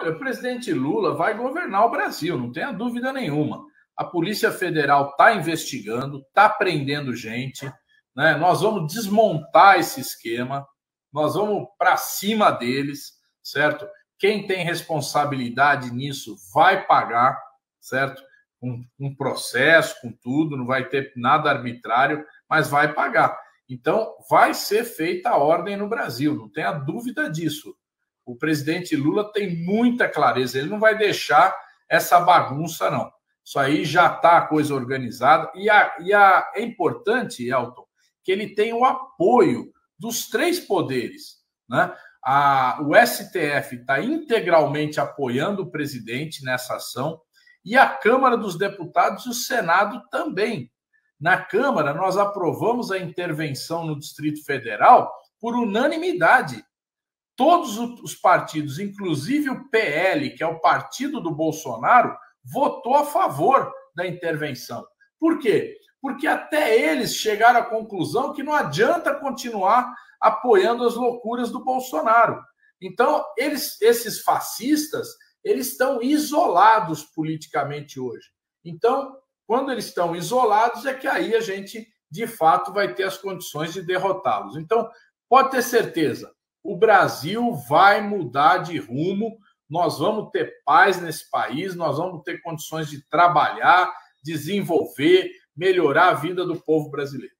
o presidente Lula vai governar o Brasil, não tenha dúvida nenhuma. A Polícia Federal está investigando, está prendendo gente, né? Nós vamos desmontar esse esquema, nós vamos para cima deles, certo? Quem tem responsabilidade nisso vai pagar, certo? Um processo, com tudo, não vai ter nada arbitrário, mas vai pagar. Então, vai ser feita a ordem no Brasil, não tenha dúvida disso. O presidente Lula tem muita clareza, ele não vai deixar essa bagunça, não. Isso aí já está a coisa organizada. É importante, Elton, que ele tenha o apoio dos três poderes, né? O STF está integralmente apoiando o presidente nessa ação e a Câmara dos Deputados e o Senado também. Na Câmara, nós aprovamos a intervenção no Distrito Federal por unanimidade. Todos os partidos, inclusive o PL, que é o partido do Bolsonaro, votou a favor da intervenção. Por quê? Porque até eles chegaram à conclusão que não adianta continuar apoiando as loucuras do Bolsonaro. Então, esses fascistas, eles estão isolados politicamente hoje. Então, quando eles estão isolados, é que aí a gente, de fato, vai ter as condições de derrotá-los. Então, pode ter certeza, o Brasil vai mudar de rumo, nós vamos ter paz nesse país, nós vamos ter condições de trabalhar, desenvolver, melhorar a vida do povo brasileiro.